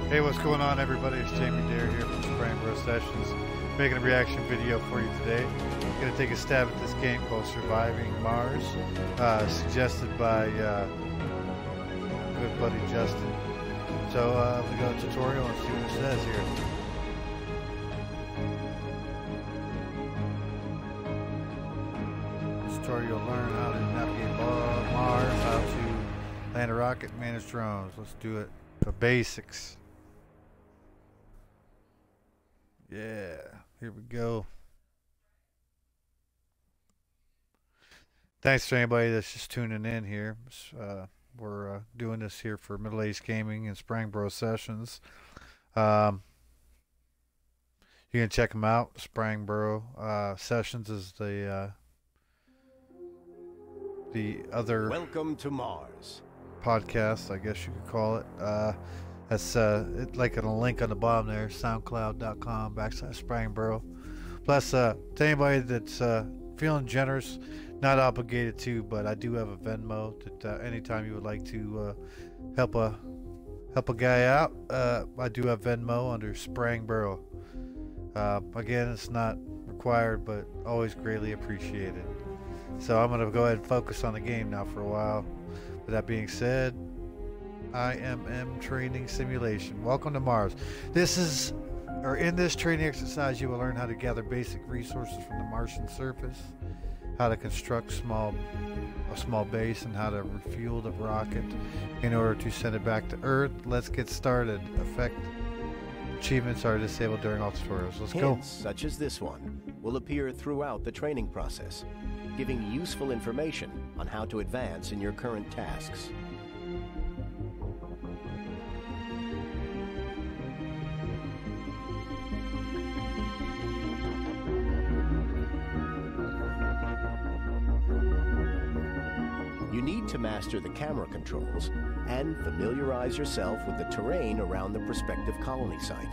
Hey, what's going on, everybody? It's Jamie Dare here from Sprangboro Sessions, making a reaction video for you today. I'm going to take a stab at this game called Surviving Mars, suggested by good buddy Justin. So we go to tutorial and see what it says here. This tutorial will learn how to navigate Mars, how to land a rocket, manage drones. Let's do it. The basics. Yeah, here we go. Thanks to anybody that's just tuning in here. We're doing this here for Middle Age Gaming and Sprangboro Sessions. You can check them out. Sprangboro Sessions is the other Welcome to Mars podcast, I guess you could call it. That's like a link on the bottom there, soundcloud.com/Sprangboro. Plus, to anybody that's feeling generous, not obligated to, but I do have a Venmo that anytime you would like to help a guy out, I do have Venmo under Sprangboro. Again, it's not required, but always greatly appreciated. So I'm gonna go ahead and focus on the game now for a while. With that being said, IMM training simulation. Welcome to Mars. In this training exercise, you will learn how to gather basic resources from the Martian surface, how to construct a small base, and how to refuel the rocket in order to send it back to Earth. Let's get started. Achievements are disabled during all tutorials. Let's go. Hints such as this one will appear throughout the training process, giving useful information on how to advance in your current tasks. You need to master the camera controls and familiarize yourself with the terrain around the prospective colony site.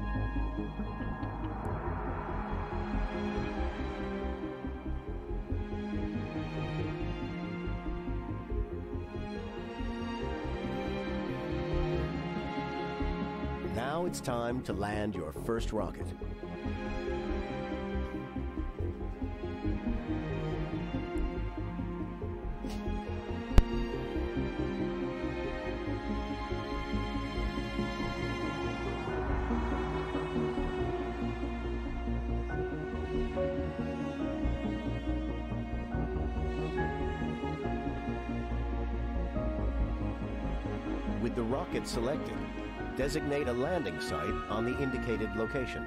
Now it's time to land your first rocket. With the rocket selected, designate a landing site on the indicated location.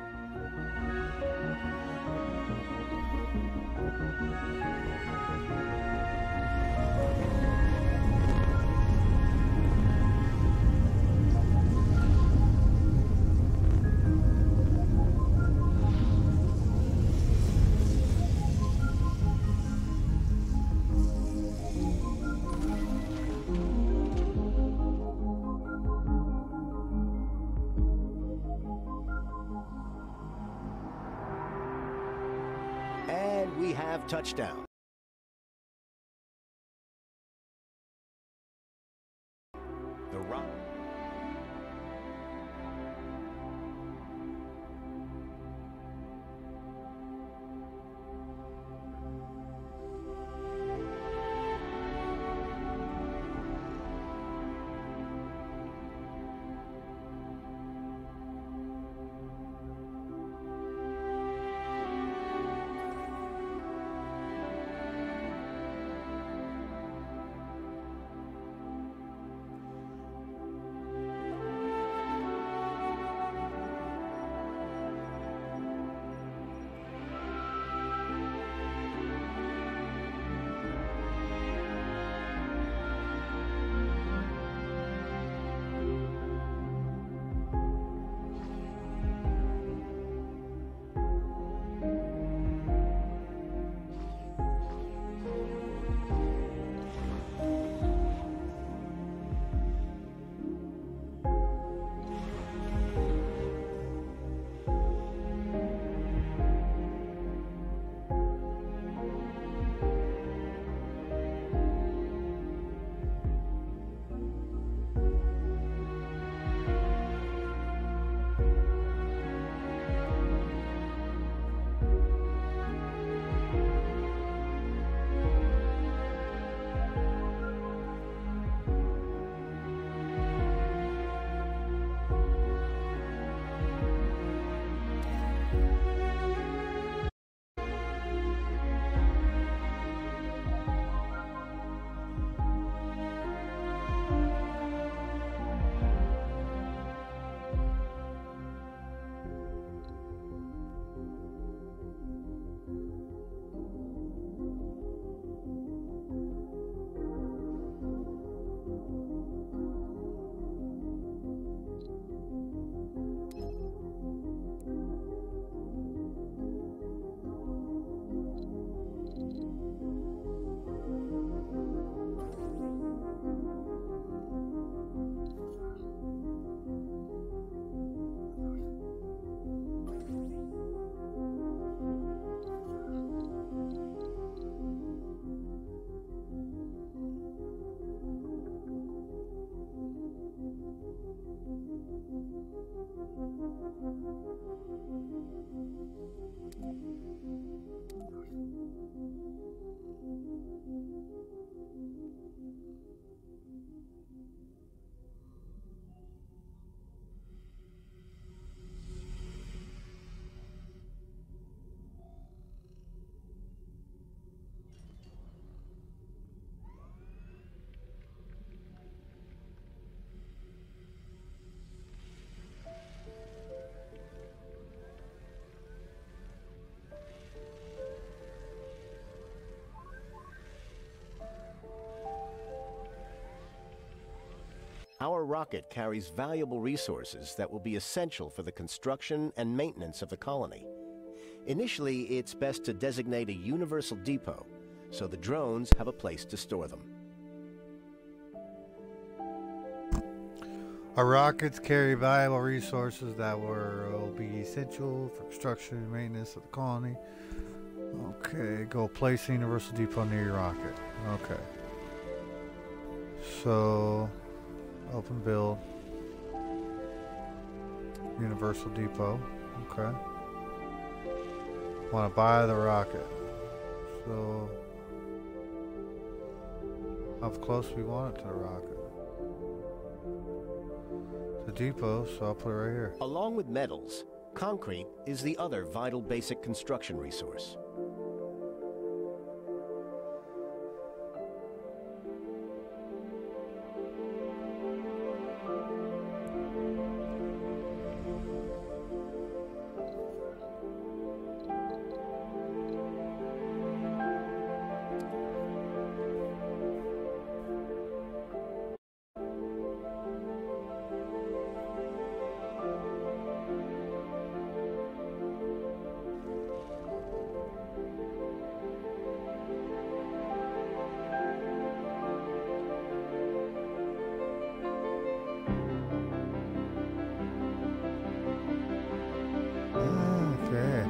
And we have touchdown. The rocket. our rocket carries valuable resources that will be essential for the construction and maintenance of the colony. Initially, it's best to designate a universal depot so the drones have a place to store them. Our rockets carry valuable resources that will be essential for construction and maintenance of the colony. Okay, go place a universal depot near your rocket. Okay. So, open build. Universal depot. Okay. Want to buy the rocket. So, how close we want it to the rocket. The depot, so I'll put it right here. Along with metals, concrete is the other vital basic construction resource. Okay.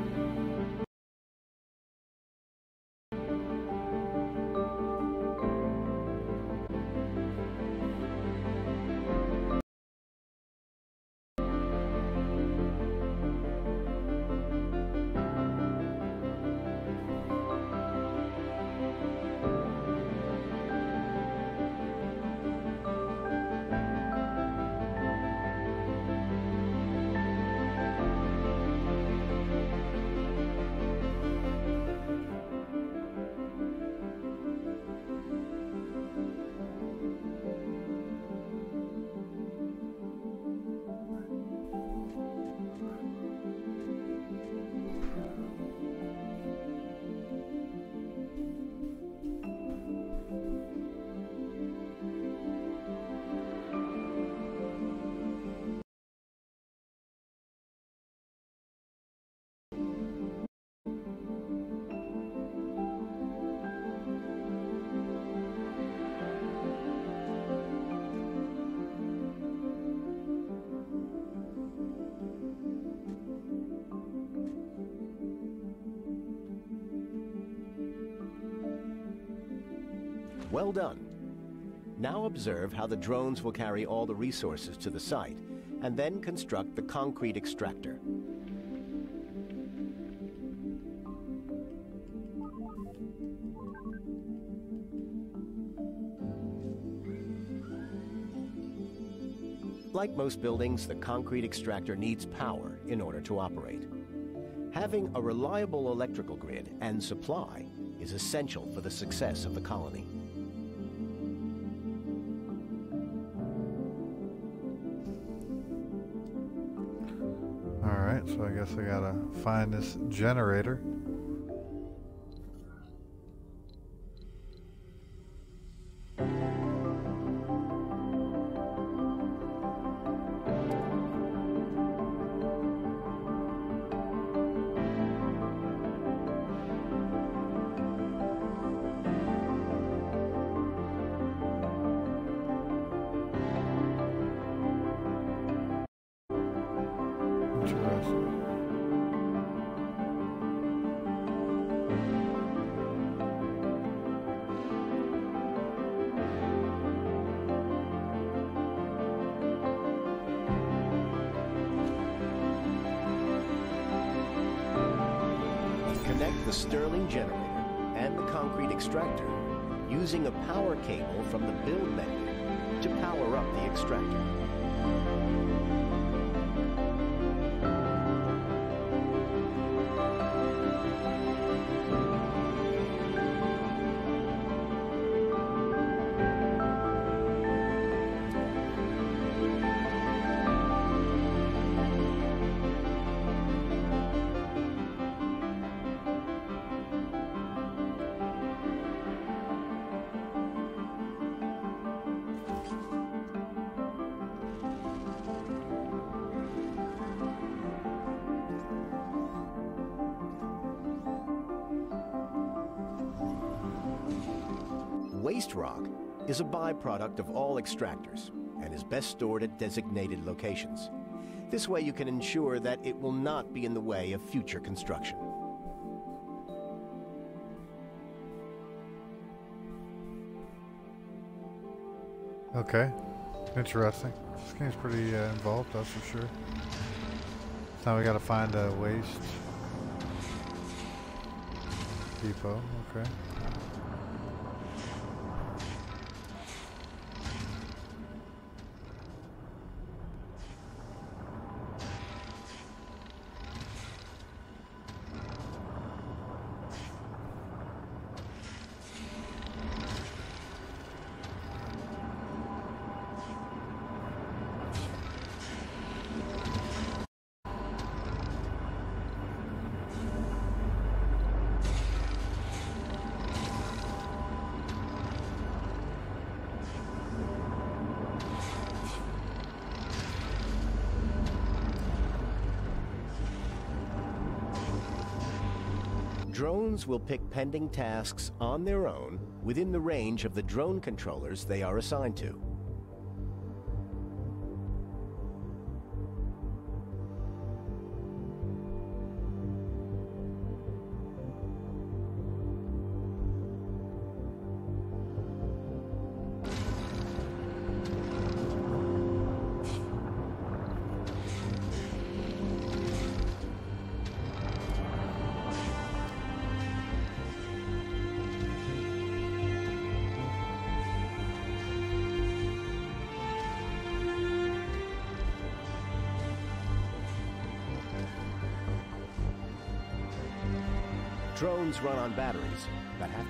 Well done. Now observe how the drones will carry all the resources to the site, and then construct the concrete extractor. Like most buildings, the concrete extractor needs power in order to operate. Having a reliable electrical grid and supply is essential for the success of the colony. Alright, so I guess I gotta find this generator. Connect the Stirling generator and the concrete extractor using a power cable from the build menu to power up the extractor. Waste rock is a byproduct of all extractors and is best stored at designated locations. This way you can ensure that it will not be in the way of future construction. Okay, interesting. This game's pretty involved, that's for sure. Now we gotta find a waste depot. Okay. Drones will pick pending tasks on their own within the range of the drone controllers they are assigned to. Drones run on batteries that have...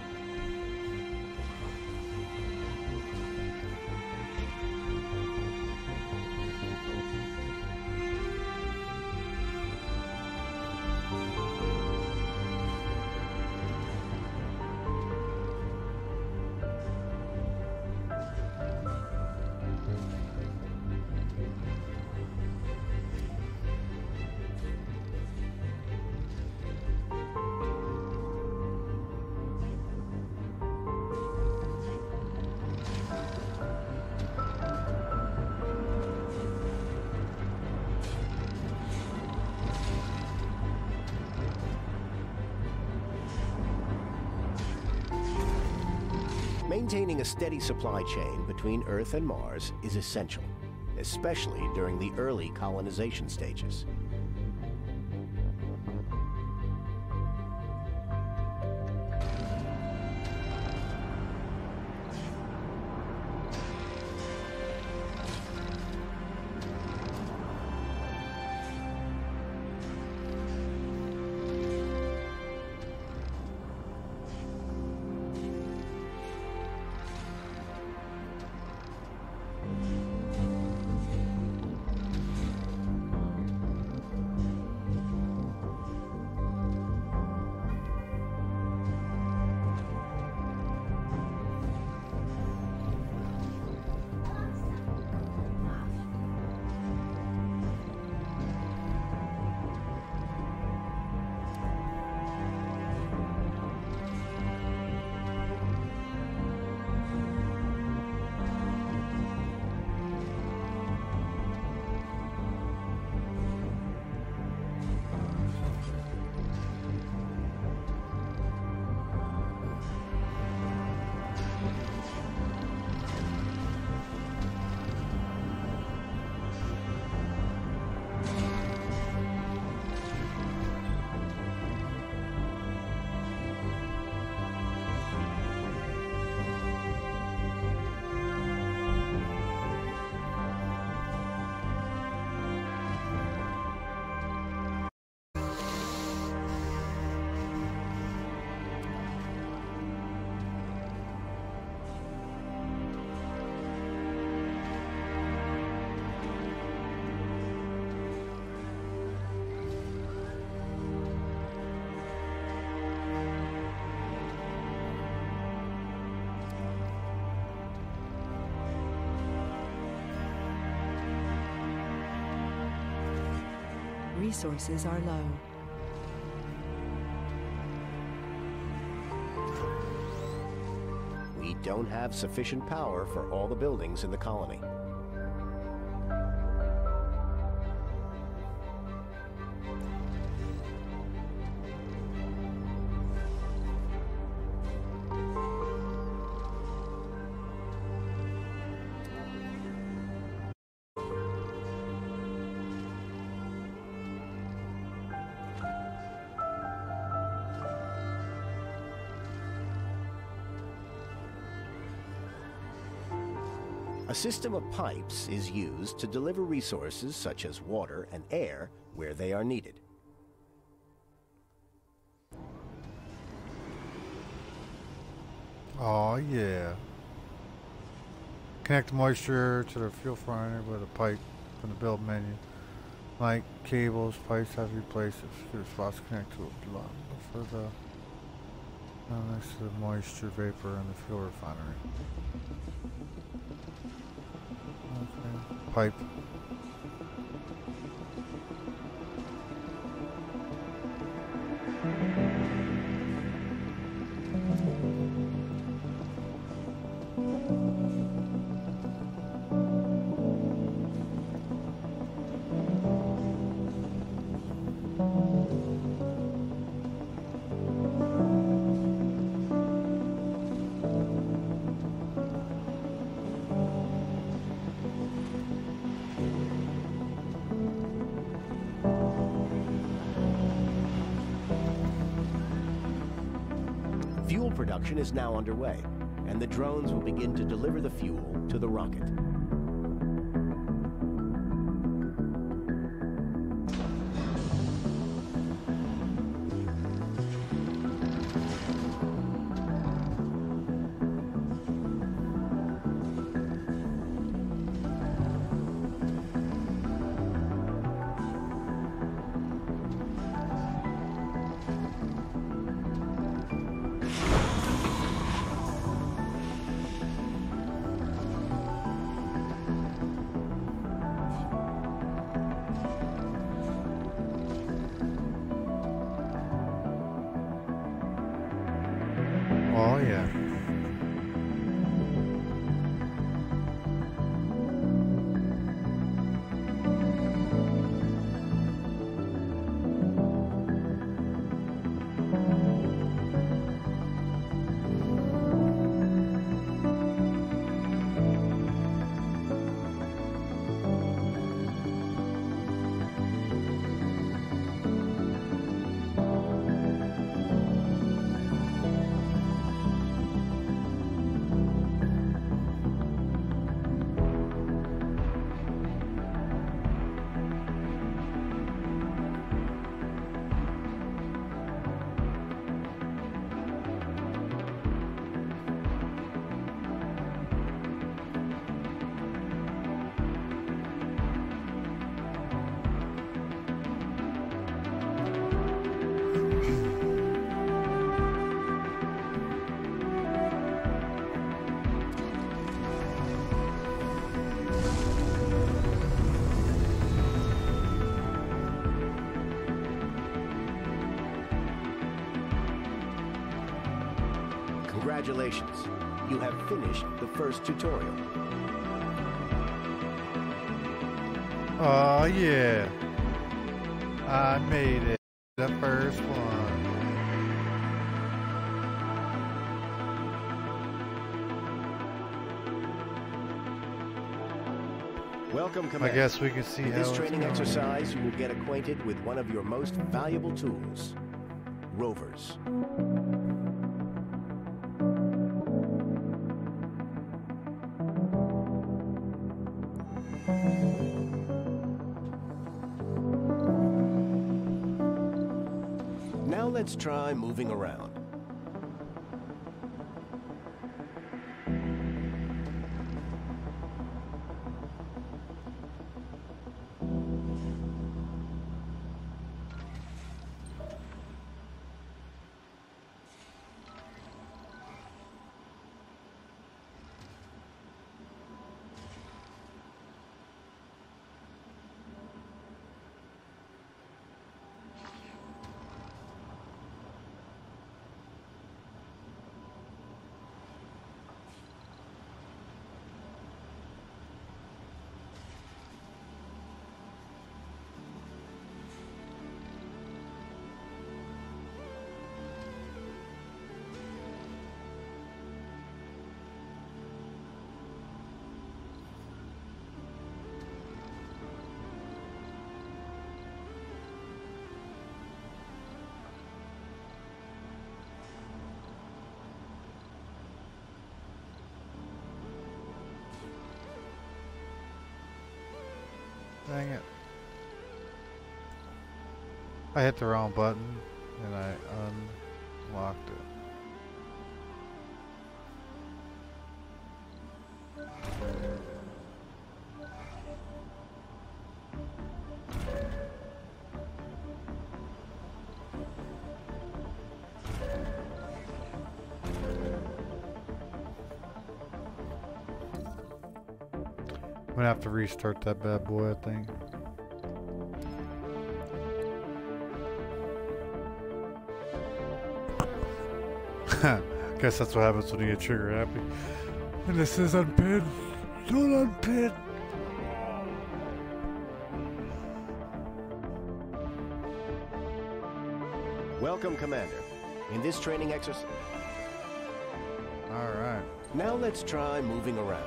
Maintaining a steady supply chain between Earth and Mars is essential, especially during the early colonization stages. Resources are low. We don't have sufficient power for all the buildings in the colony. A system of pipes is used to deliver resources such as water and air where they are needed. Oh yeah. Connect moisture to the fuel finder with a pipe from the build menu. Like cables, pipes have to be placed if fuel spots connect to a plug for the next to the moisture vapor in the fuel refinery. Okay. Pipe. Fuel production is now underway, and the drones will begin to deliver the fuel to the rocket. Oh yeah. Congratulations, you have finished the first tutorial. Oh yeah. I made it. The first one. Welcome, Commander. I guess we can see In how this it's training going. exercise, you will get acquainted with one of your most valuable tools, rovers. Now let's try moving around. Dang it. I hit the wrong button and I unlocked it. I'm gonna have to restart that bad boy, I think. Guess that's what happens when you get trigger happy. And this is unpinned. Don't unpin. Welcome, Commander. In this training exercise... Alright. Now let's try moving around.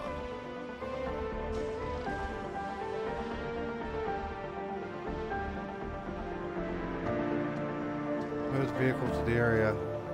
Move the vehicle to the area.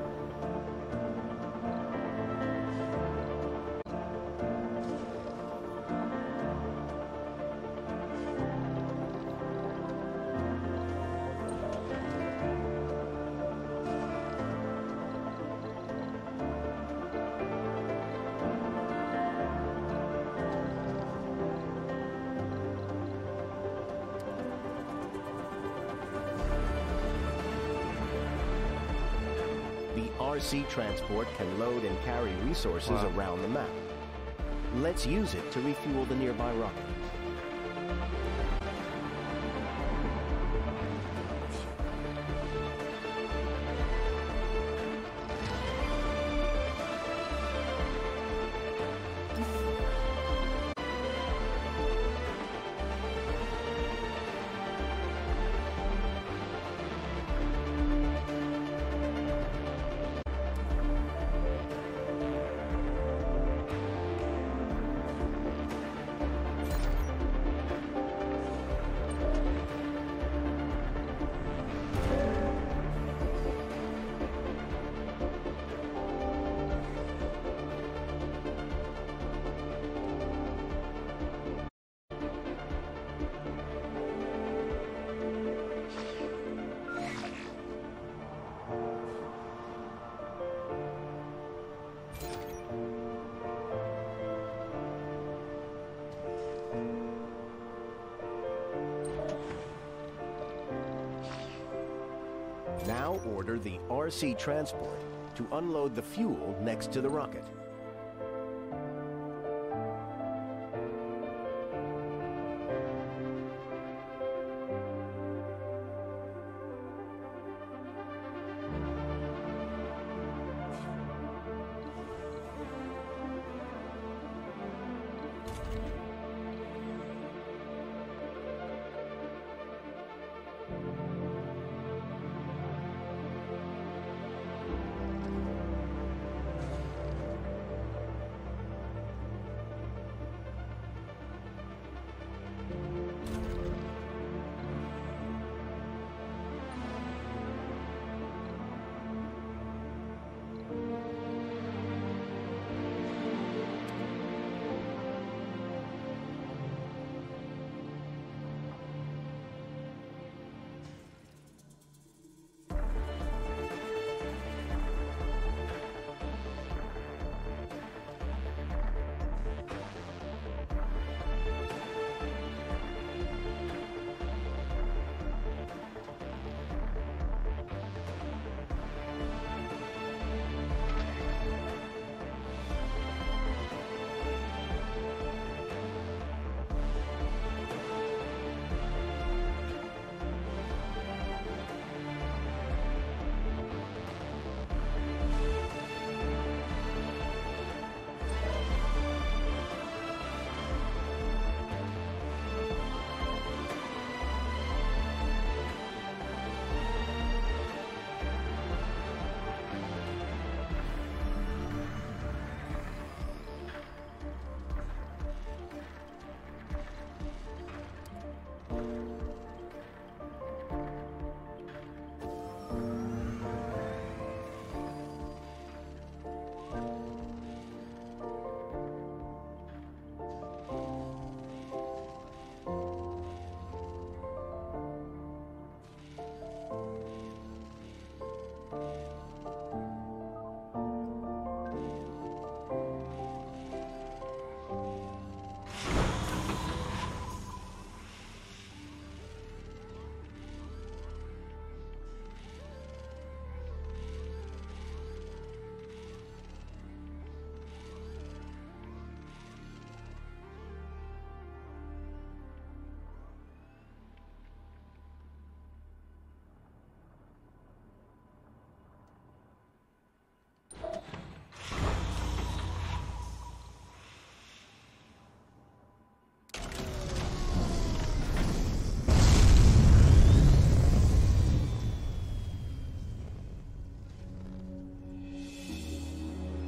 RC transport can load and carry resources around the map. Let's use it to refuel the nearby rocket. Now order the RC transport to unload the fuel next to the rocket.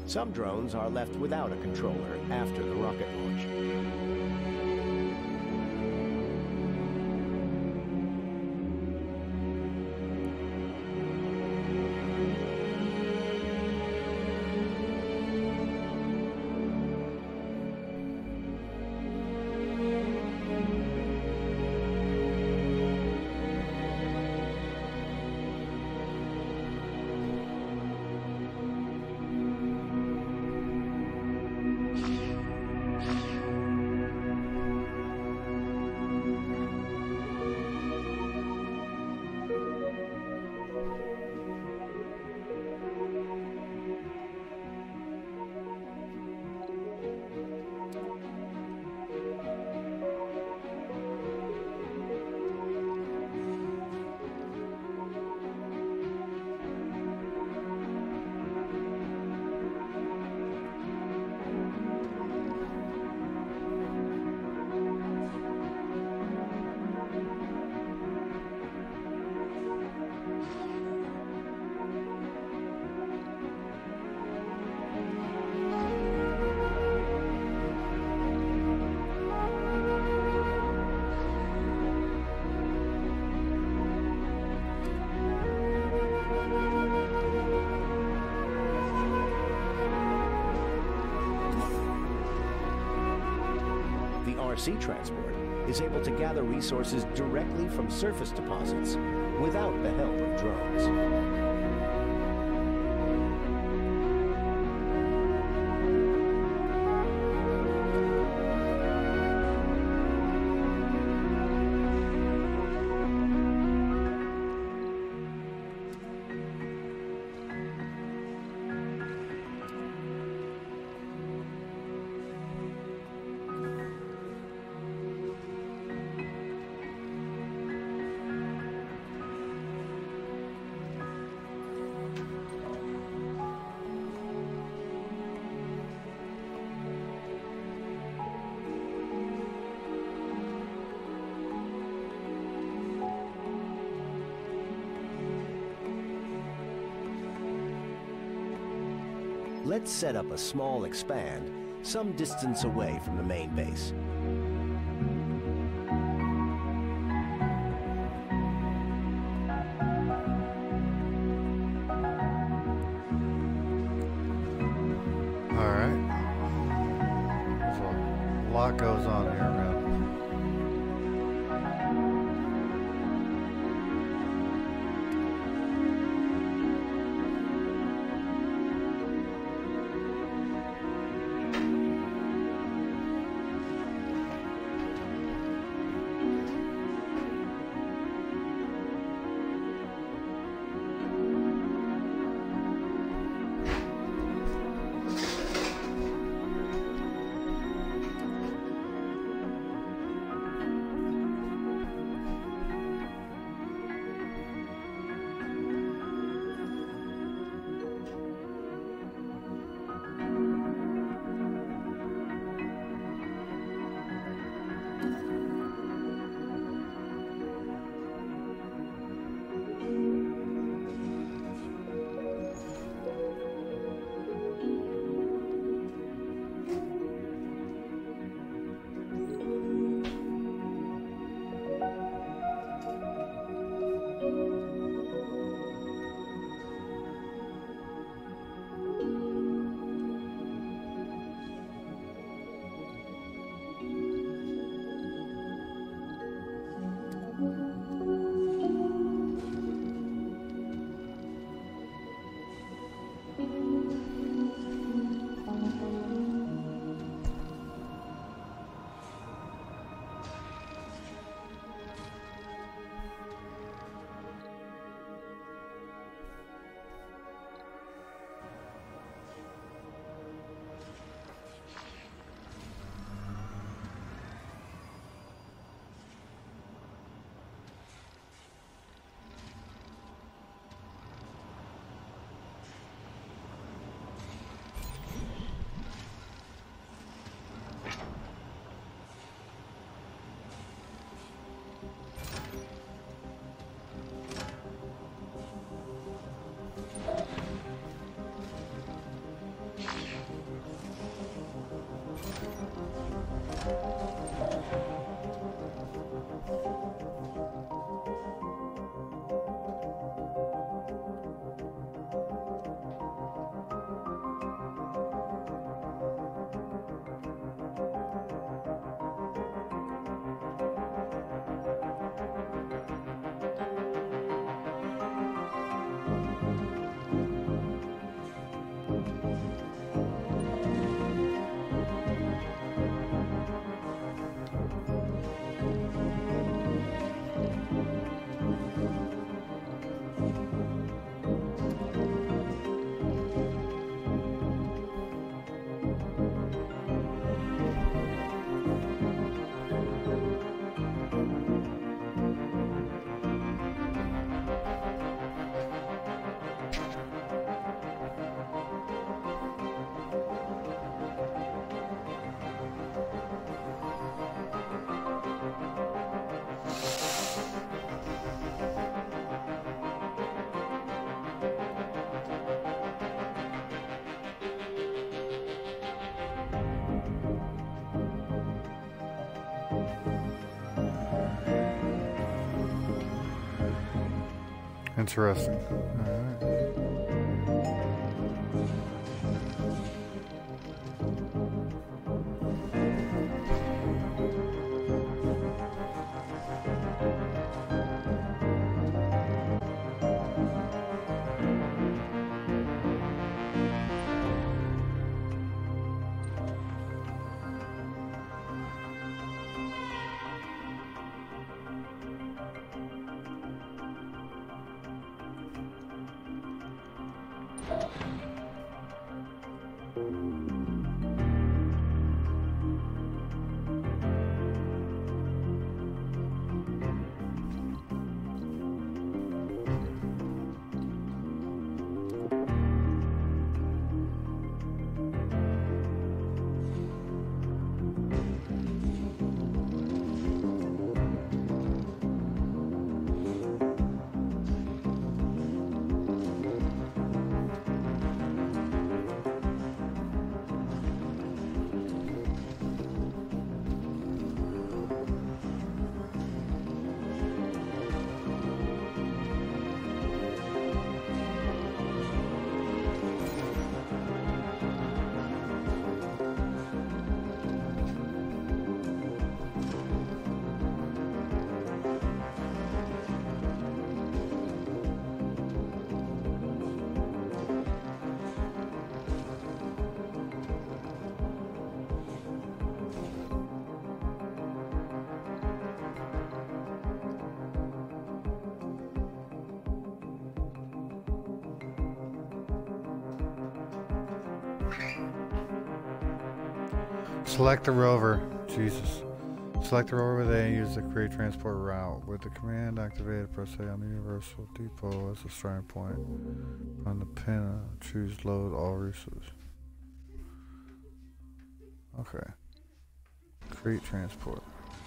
Some drones are left without a controller after the rocket launch. RC transport is able to gather resources directly from surface deposits without the help of drones. Let's set up a small expand some distance away from the main base. All right. There's a lot goes on here, man. Interesting. Alright. Select the rover. Jesus. Select the rover then use the create transport route. With the command activated, press A on the Universal Depot as a starting point. On the pin, choose load all resources. Okay. Create transport.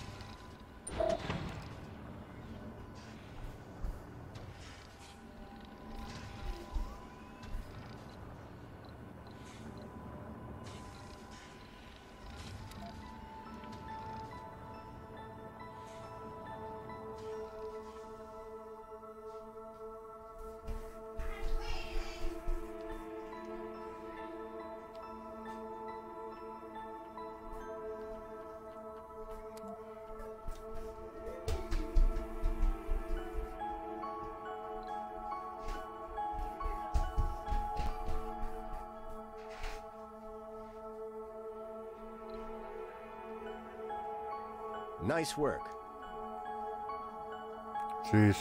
Nice work. Jeez.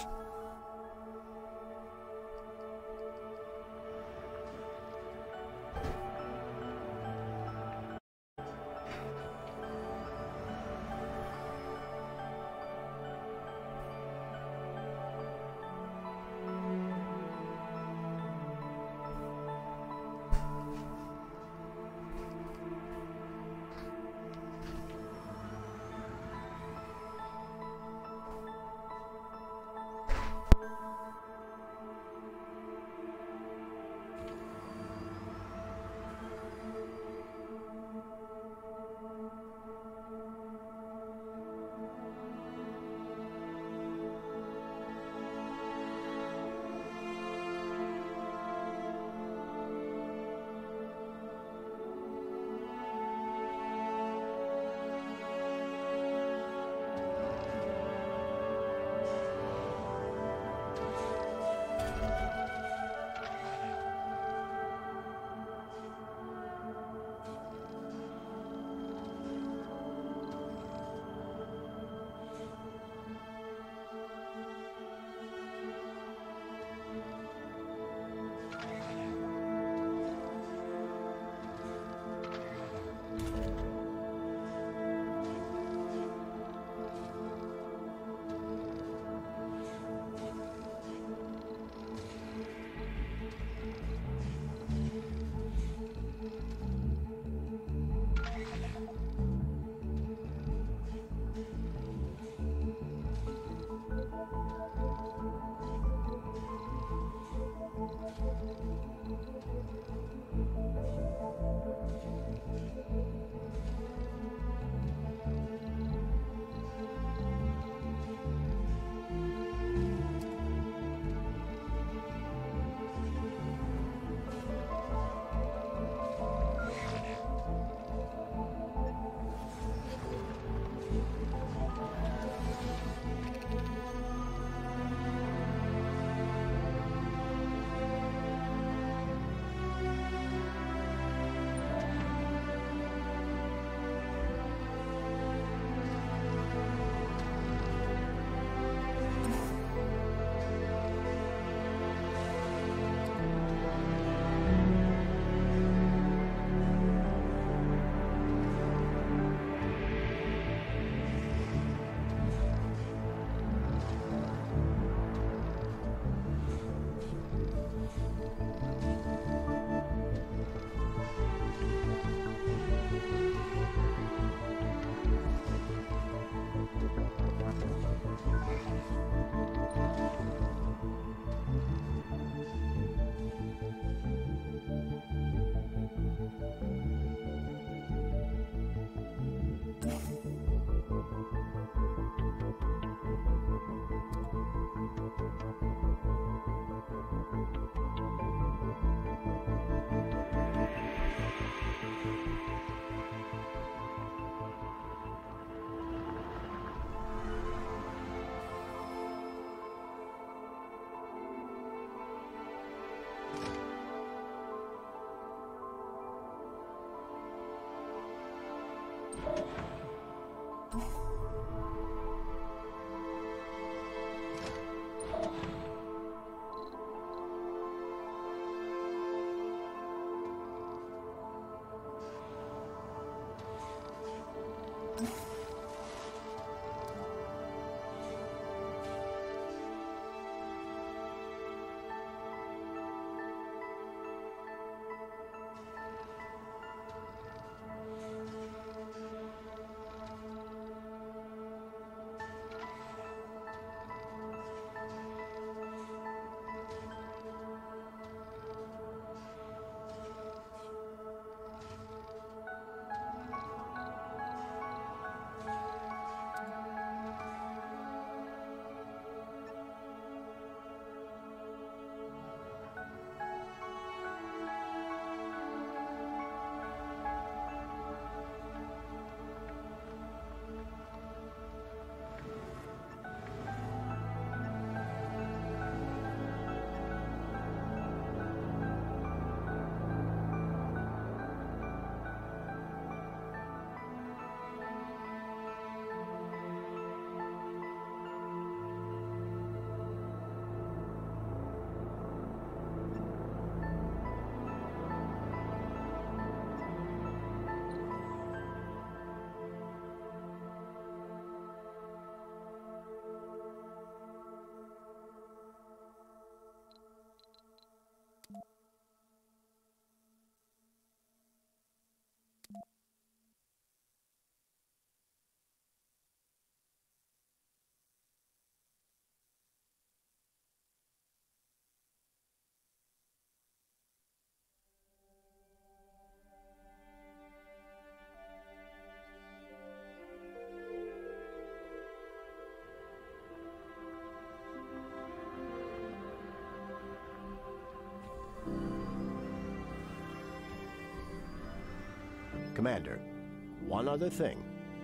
Commander, one other thing.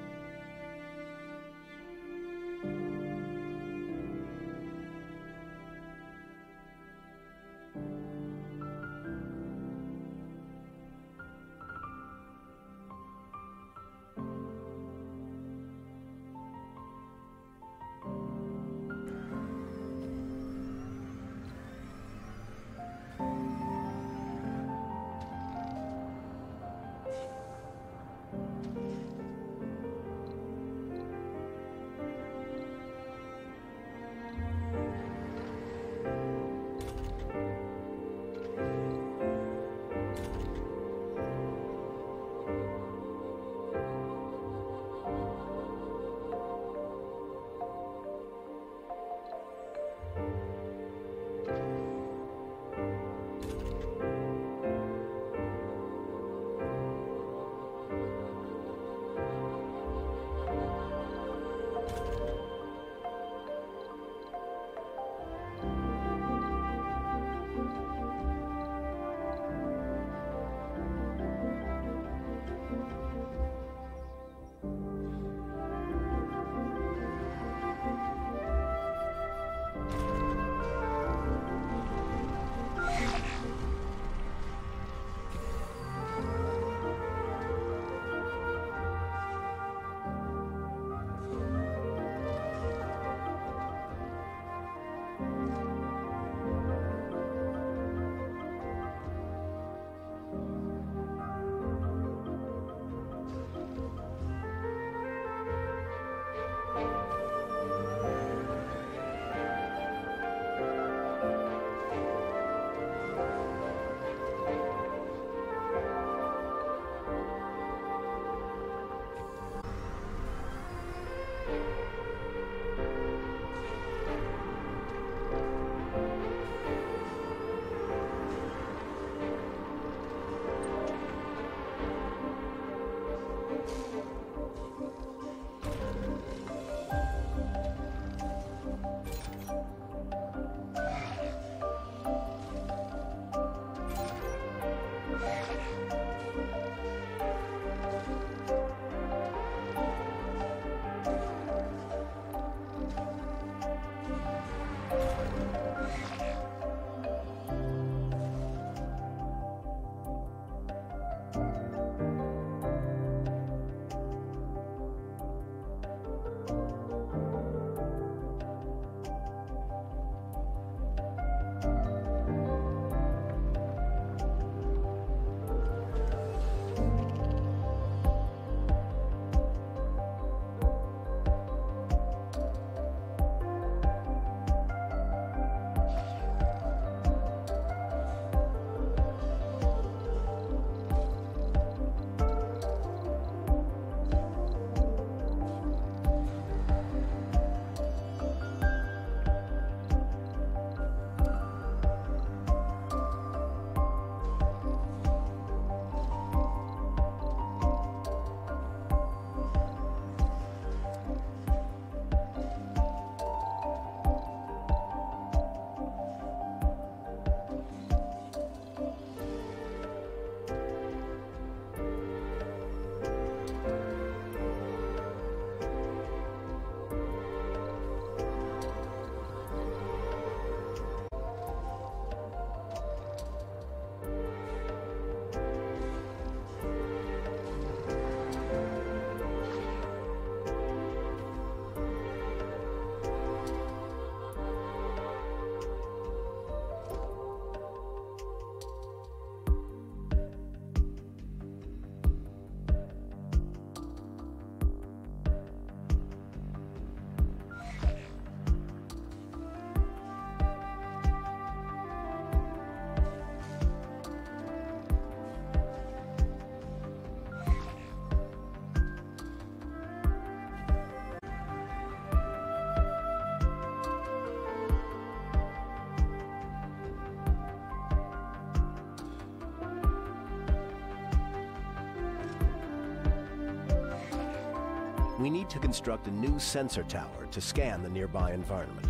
We need to construct a new sensor tower to scan the nearby environment.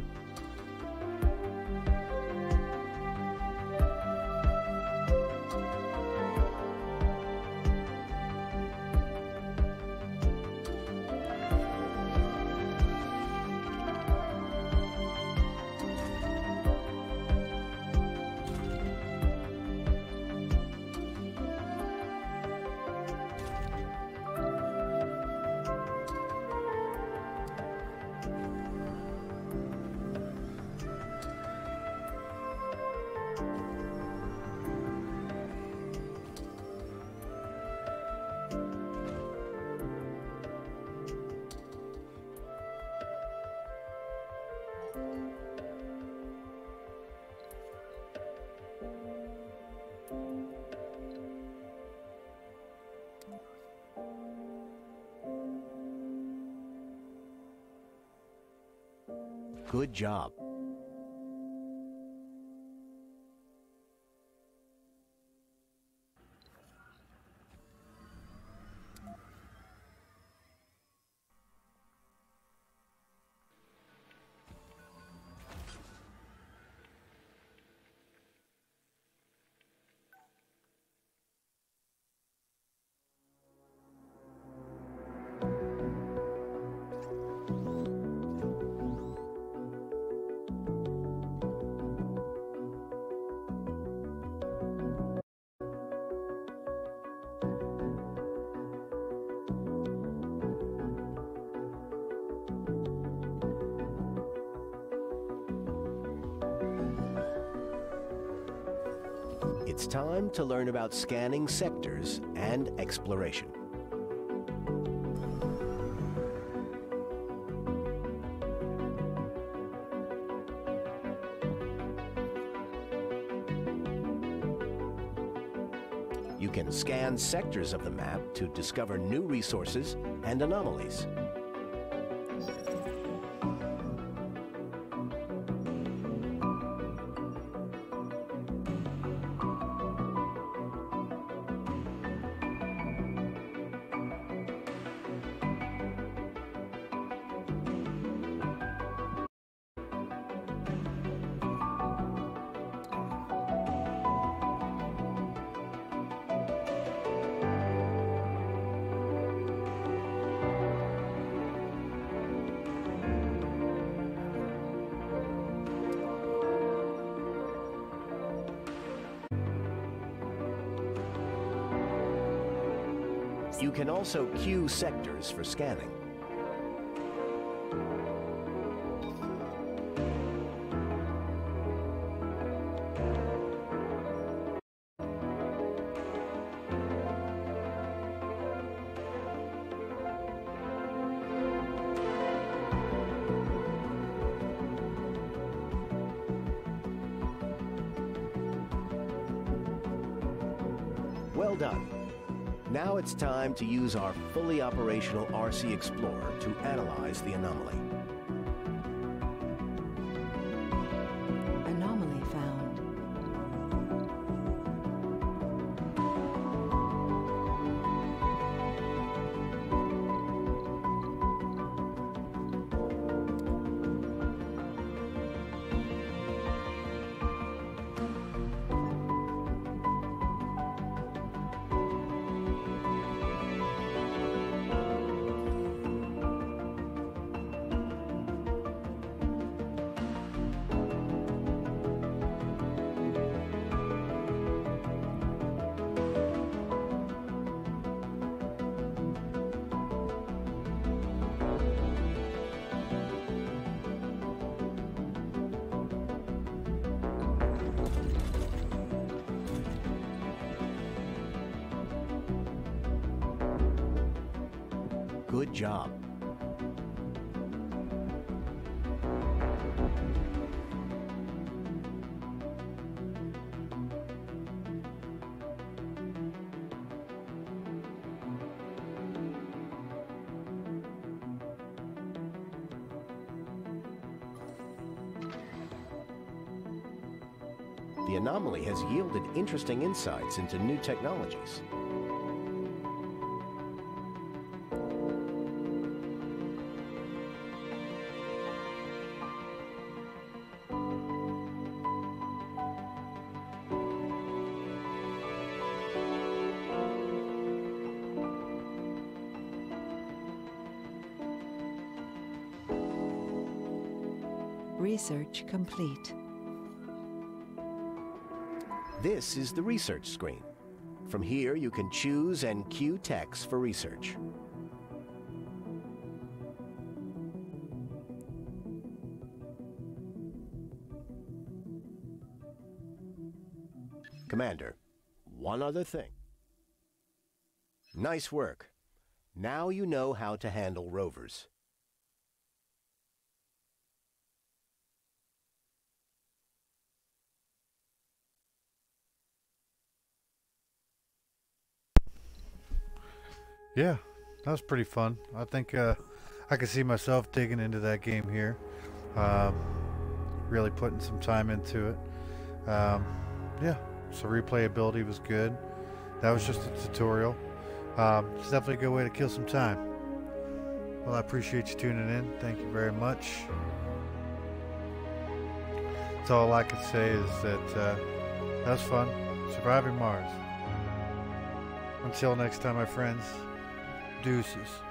Good job. It's time to learn about scanning sectors and exploration. You can scan sectors of the map to discover new resources and anomalies. You can also queue sectors for scanning. Well done. Now it's time to use our fully operational RC Explorer to analyze the anomaly. Anomaly found. Good job. The anomaly has yielded interesting insights into new technologies. Research complete. This is the research screen. From here, you can choose and queue text for research. Commander, one other thing. Nice work. Now you know how to handle rovers. Yeah, that was pretty fun. I think I could see myself digging into that game here. Really putting some time into it. Yeah, so replayability was good. That was just a tutorial. It's definitely a good way to kill some time. Well, I appreciate you tuning in. Thank you very much. That's all I can say is that that was fun. Surviving Mars. Until next time, my friends, deuces.